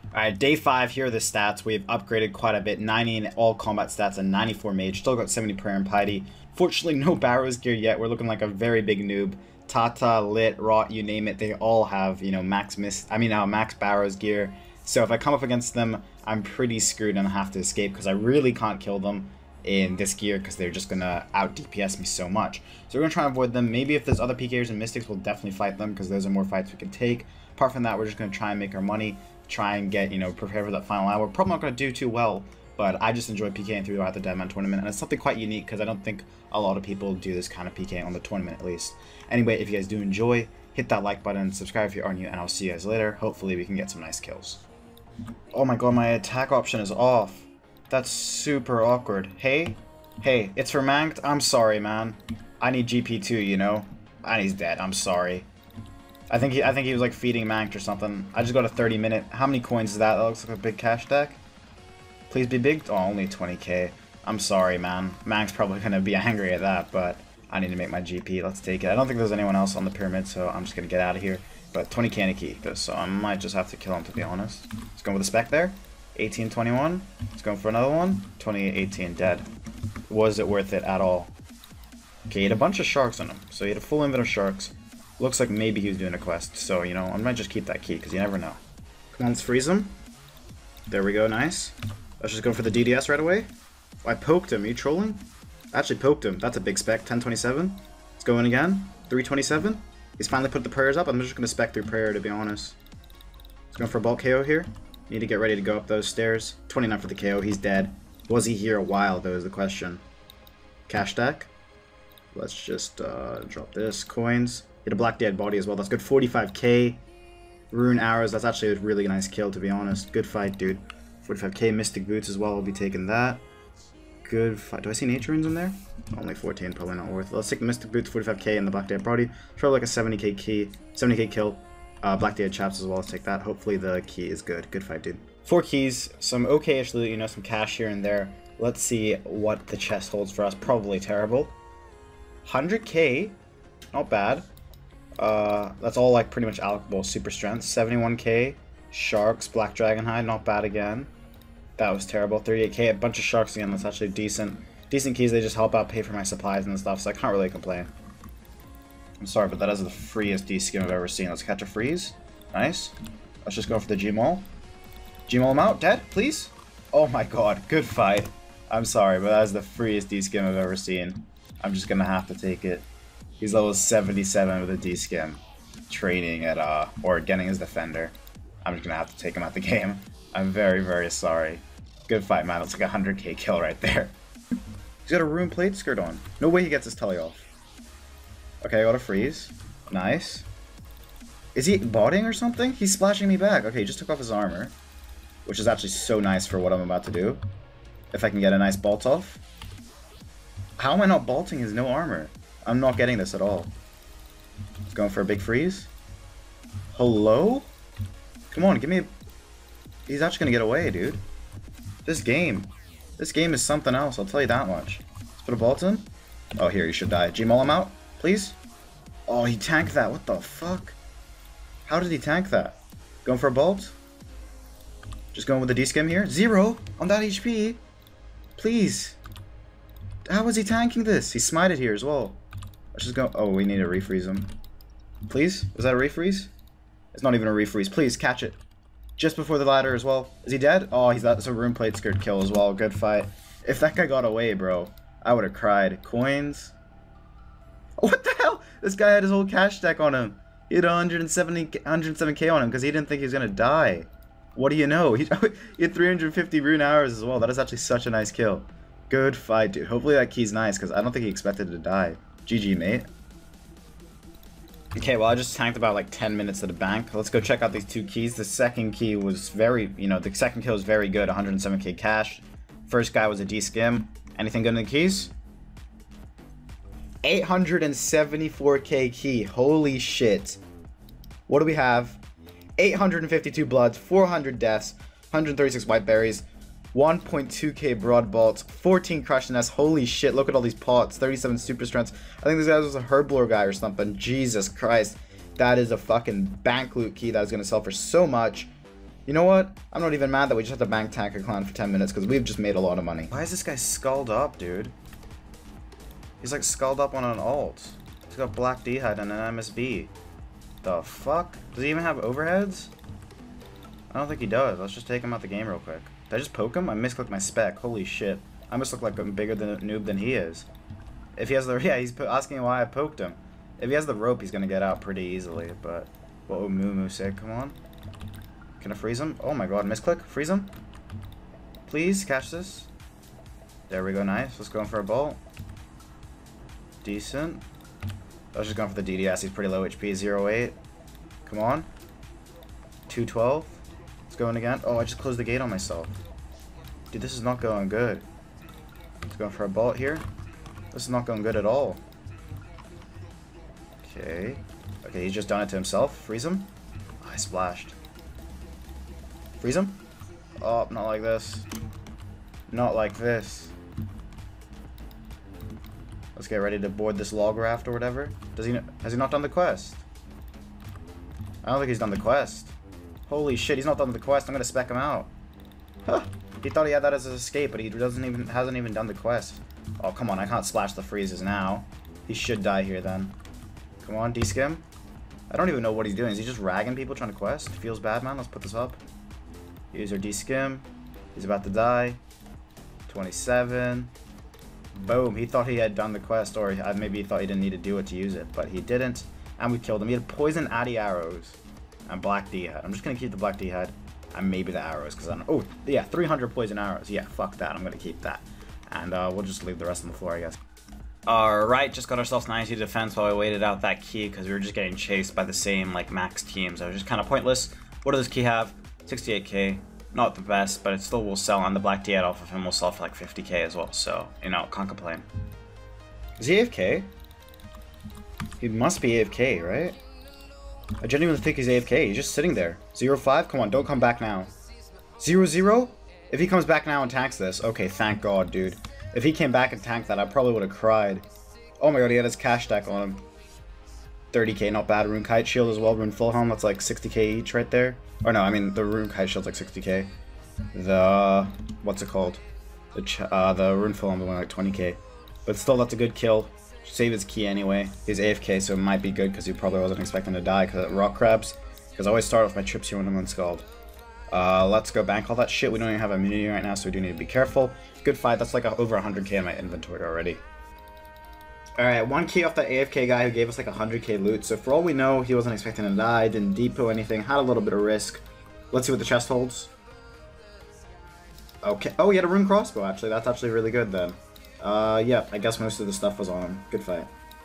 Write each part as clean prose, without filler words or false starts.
Alright, day 5, here are the stats. We've upgraded quite a bit. 90 in all combat stats and 94 mage. Still got 70 prayer and piety. Fortunately, no barrows gear yet. We're looking like a very big noob. Tata, Lit, Rot, you name it. They all have, you know, max barrows gear. So if I come up against them, I'm pretty screwed and I have to escape because I really can't kill them in this gear because they're just going to out DPS me so much. So we're going to try and avoid them. Maybe if there's other PKers and Mystics, we'll definitely fight them because those are more fights we can take. Apart from that, we're just going to try and make our money. Try and get, you know, prepare for that final hour. Probably not going to do too well, but I just enjoy PKing throughout the Deadman tournament, and it's something quite unique because I don't think a lot of people do this kind of PKing on the tournament at least. Anyway, if you guys do enjoy, hit that like button, subscribe if you are new, and I'll see you guys later. Hopefully we can get some nice kills. Oh my god, my attack option is off. That's super awkward. Hey, it's for Manked? I'm sorry, man. I need GP too, you know? And he's dead, I'm sorry. I think he was like feeding Manked or something. I just got a 30-minute. How many coins is that? That looks like a big cash deck. Please be big. Oh, only 20k. I'm sorry, man. Manked's probably gonna be angry at that, but I need to make my GP. Let's take it. I don't think there's anyone else on the pyramid, so I'm just gonna get out of here. But 20k and a key, so I might just have to kill him, to be honest. Let's go with a spec there. 1821. Let's go for another one. 2818 dead. Was it worth it at all? Okay, he had a bunch of sharks on him, so he had a full inventory of sharks. Looks like maybe he was doing a quest, so, you know, I might just keep that key, because you never know. Come on, let's freeze him. There we go, nice. Let's just go for the DDS right away. Oh, I poked him, are you trolling? I actually poked him, that's a big spec, 1027. Let's go in again, 327. He's finally put the prayers up, I'm just going to spec through prayer, to be honest. Let's go for a bulk KO here. Need to get ready to go up those stairs. 29 for the KO, he's dead. Was he here a while, though, is the question. Cash stack. Let's just drop this, coins. Hit a black dead body as well. That's good. 45k. Rune arrows. That's actually a really nice kill, to be honest. Good fight, dude. 45k. Mystic boots as well. We'll be taking that. Good fight. Do I see nature runes in there? Only 14. Probably not worth it. Let's take the mystic boots. 45k and the black dead body. Probably like a 70k key. 70k kill. Black dead chaps as well. Let's take that. Hopefully the key is good. Good fight, dude. 4 keys. Some okay-ish loot. You know, some cash here and there. Let's see what the chest holds for us. Probably terrible. 100k. Not bad. That's all like pretty much allocable super strength. 71k, sharks, black dragon hide, not bad again. That was terrible. 38k, a bunch of sharks again. That's actually decent. Decent keys. They just help out pay for my supplies and stuff, so I can't really complain. I'm sorry, but that is the freest D skim I've ever seen. Let's catch a freeze. Nice. Let's just go for the Gmaul. Gmaul him out. Dead, please. Oh my god, good fight. I'm sorry, but that is the freest D skim I've ever seen. I'm just gonna have to take it. He's level 77 with a D-skim, training at, or getting his defender. I'm just gonna have to take him out the game. I'm very, very sorry. Good fight, man. It's like a 100k kill right there. He's got a rune plate skirt on. No way he gets his telly off. Okay, I got a freeze. Nice. Is he botting or something? He's splashing me back. Okay, he just took off his armor, which is actually so nice for what I'm about to do. If I can get a nice bolt off. How am I not bolting his no armor? I'm not getting this at all. He's going for a big freeze. Hello? Come on, give me a... He's actually gonna get away, dude. This game is something else, I'll tell you that much. Let's put a bolt in. Oh, here, you should die. Gmaul him out, please. Oh, he tanked that. What the fuck? How did he tank that? Going for a bolt? Just going with the D-skim here. 0 on that HP. Please. How is he tanking this? He smited here as well. Let's just go. Oh, we need to refreeze him. Please? Was that a refreeze? It's not even a refreeze. Please, catch it. Just before the ladder as well. Is he dead? Oh, that's a rune plate skirt kill as well. Good fight. If that guy got away, bro, I would have cried. Coins? What the hell? This guy had his whole cash stack on him. He had 107k on him because he didn't think he was going to die. What do you know? He had 350 rune hours as well. That is actually such a nice kill. Good fight, dude. Hopefully that key's nice because I don't think he expected to die. GG, mate. Okay, well, I just tanked about like 10 minutes at the bank. Let's go check out these 2 keys. The second key was very, you know, the second kill was very good. 107k cash. First guy was a D-skim. Anything good in the keys? 874k key. Holy shit. What do we have? 852 bloods, 400 deaths, 136 white berries, 1.2k broad bolts, 14 crush nests. Holy shit, look at all these pots. 37 super strengths. I think this guy was a herblore guy or something. Jesus Christ. That is a fucking bank loot key that is going to sell for so much. You know what? I'm not even mad that we just had to bank Tanker Clan for 10 minutes because we've just made a lot of money. Why is this guy skulled up, dude? He's like skulled up on an alt. He's got Black D-Hide and an MSB. The fuck? Does he even have overheads? I don't think he does. Let's just take him out the game real quick. Did I just poke him? I misclicked my spec. Holy shit. I must look like I'm bigger than a noob than he is. If he has the... Yeah, he's asking why I poked him. If he has the rope, he's gonna get out pretty easily, but... What would Moo say? Come on. Can I freeze him? Oh my god, misclick. Freeze him. Please, catch this. There we go, nice. Let's go in for a bolt. Decent. I was just going for the DDS. He's pretty low HP. 0-8. Come on. 212. Let's go in again. Oh, I just closed the gate on myself. Dude, this is not going good. Let's go for a bolt here. This is not going good at all. Okay. Okay, he's just done it to himself. Freeze him. Oh, I splashed. Freeze him. Oh, not like this. Not like this. Let's get ready to board this log raft or whatever. Has he not done the quest? I don't think he's done the quest. Holy shit, he's not done the quest. I'm gonna spec him out. Huh. He thought he had that as his escape, but he hasn't even done the quest. Oh, come on, I can't splash the freezes now. He should die here then. Come on, D-skim. I don't even know what he's doing. Is he just ragging people trying to quest? Feels bad, man. Let's put this up. Use our D-skim. He's about to die. 27. Boom. He thought he had done the quest, or maybe he thought he didn't need to do it to use it, but he didn't. And we killed him. He had poison Addy arrows and Black D-Head. I'm just going to keep the Black D-Head and maybe the arrows, because I don't... Oh, yeah, 300 poison arrows. Yeah, fuck that. I'm going to keep that. And we'll just leave the rest on the floor, I guess. Alright, just got ourselves 90 defense while we waited out that key, because we were just getting chased by the same, like, max teams. I was just kind of pointless. What does this key have? 68k. Not the best, but it still will sell, and the Black D-Head off of him will sell for like 50k as well, so, you know, can't complain. Is he AFK? He must be AFK, right? I genuinely think he's AFK. He's just sitting there. 0-5? Come on, don't come back now. 0-0? If he comes back now and tanks this, okay, thank God, dude. If he came back and tanked that, I probably would have cried. Oh my god, he had his cash stack on him. 30k, not bad. Rune Kite Shield as well. Rune Full Helm, that's like 60k each right there. Or no, I mean, the Rune Kite Shield's like 60k. The... What's it called? The Rune Full Helm's only like 20k. But still, that's a good kill. Save his key anyway. He's AFK, so it might be good because he probably wasn't expecting to die because of rock crabs. Because I always start with my trips here when I'm unscald. Let's go bank all that shit. We don't even have immunity right now, so we do need to be careful. Good fight. That's like over 100k in my inventory already. Alright, 1 key off that AFK guy who gave us like 100k loot. So for all we know, he wasn't expecting to die, didn't depot anything, had a little bit of risk. Let's see what the chest holds. Okay. Oh, he had a rune crossbow, actually. That's actually really good then. Yeah, I guess most of the stuff was on him. Good fight.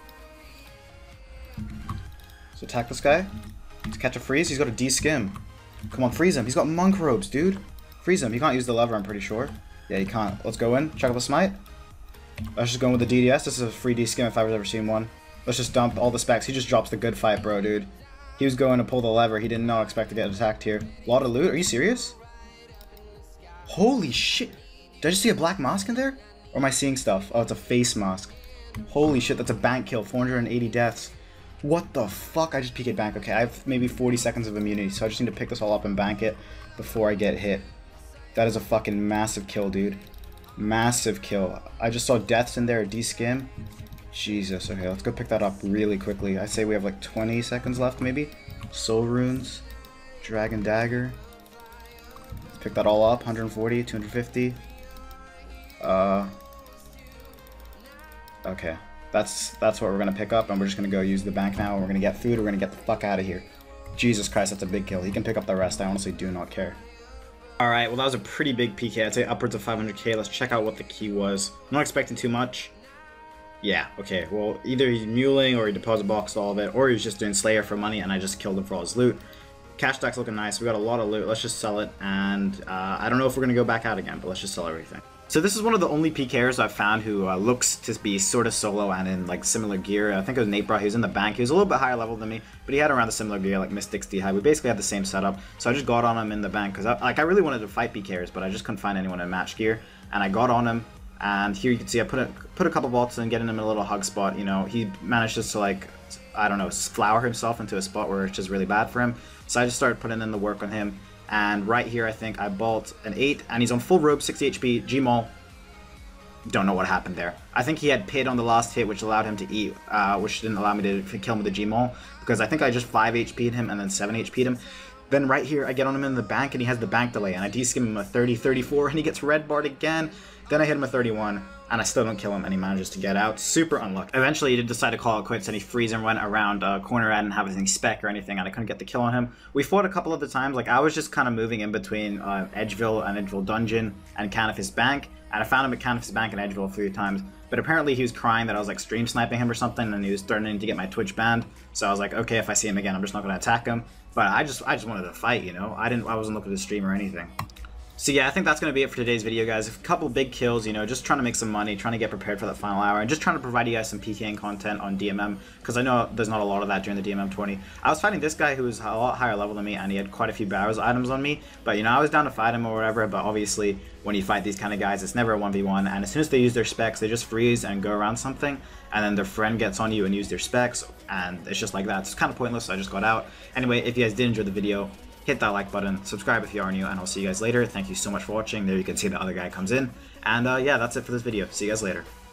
So attack this guy. To catch a freeze, he's got a D-skim. Come on, freeze him. He's got monk robes, dude. Freeze him. He can't use the lever, I'm pretty sure. Yeah, he can't. Let's go in. Check out the smite. Let's just go in with the DDS. This is a free D-skim if I've ever seen one. Let's just dump all the specs. He just drops the good fight, bro, dude. He was going to pull the lever. He did not expect to get attacked here. A lot of loot. Are you serious? Holy shit. Did I just see a black mask in there? Or am I seeing stuff? Oh, it's a face mask. Holy shit, that's a bank kill. 480 deaths. What the fuck? I just PK'd bank. Okay, I have maybe 40 seconds of immunity, so I just need to pick this all up and bank it before I get hit. That is a fucking massive kill, dude. Massive kill. I just saw deaths in there, a D-skim. Jesus, okay, let's go pick that up really quickly. I say we have like 20 seconds left, maybe. Soul runes. Dragon dagger. Let's pick that all up. 140, 250. Okay. That's what we're gonna pick up, and we're just gonna go use the bank now, and we're gonna get food, we're gonna get the fuck out of here. Jesus Christ, that's a big kill. He can pick up the rest. I honestly do not care. Alright, well that was a pretty big PK. I'd say upwards of 500k. Let's check out what the key was. I'm not expecting too much. Yeah, okay. Well, either he's muling, or he deposit boxed all of it, or he's just doing Slayer for money, and I just killed him for all his loot. Cash stack's looking nice. We got a lot of loot. Let's just sell it, and I don't know if we're gonna go back out again, but let's just sell everything. So this is one of the only PKers I've found who looks to be sort of solo and in like similar gear. I think it was Nate. He was in the bank. He was a little bit higher level than me, but he had around the similar gear like Mystics D-High. We basically had the same setup, so I just got on him in the bank because I really wanted to fight PKers, but I just couldn't find anyone in match gear. And I got on him, and here you can see I put a couple vaults in, getting him in a little hug spot. You know, he managed to like, I don't know, flower himself into a spot where it's just really bad for him. So I just started putting in the work on him. And right here, I think I bolt an 8, and he's on full robe, 60 HP, Gmaul. Don't know what happened there. I think he had Pid on the last hit, which allowed him to eat, which didn't allow me to kill him with the Gmaul, because I think I just 5 HP'd him and then 7 HP'd him. Then right here, I get on him in the bank, and he has the bank delay, and I de-skim him a 30, 34, and he gets red barred again. Then I hit him a 31, and I still don't kill him, and he manages to get out. Super unlucky. Eventually, he did decide to call it quits, and he freeze and went around corner. I didn't have anything spec or anything, and I couldn't get the kill on him. We fought a couple of the times. Like, I was just kind of moving in between Edgeville and Edgeville Dungeon and Canifis Bank, and I found him at Canifis Bank and Edgeville a few times. But apparently, he was crying that I was, like, stream sniping him or something, and he was starting to get my Twitch banned. So I was like, okay, if I see him again, I'm just not going to attack him. But I just wanted to fight, you know? I wasn't looking to stream or anything. So yeah, I think that's going to be it for today's video, guys. A couple big kills, you know, just trying to make some money, trying to get prepared for that final hour, and just trying to provide you guys some PKING content on DMM, because I know there's not a lot of that during the DMM 20. I was fighting this guy who was a lot higher level than me, and he had quite a few barrels items on me, but, you know, I was down to fight him or whatever, but obviously, when you fight these kind of guys, it's never a 1v1, and as soon as they use their specs, they just freeze and go around something, and then their friend gets on you and use their specs, and it's just like that. It's kind of pointless, so I just got out. Anyway, if you guys did enjoy the video, hit that like button, subscribe if you are new, and I'll see you guys later. Thank you so much for watching. There you can see the other guy comes in. And yeah, that's it for this video. See you guys later.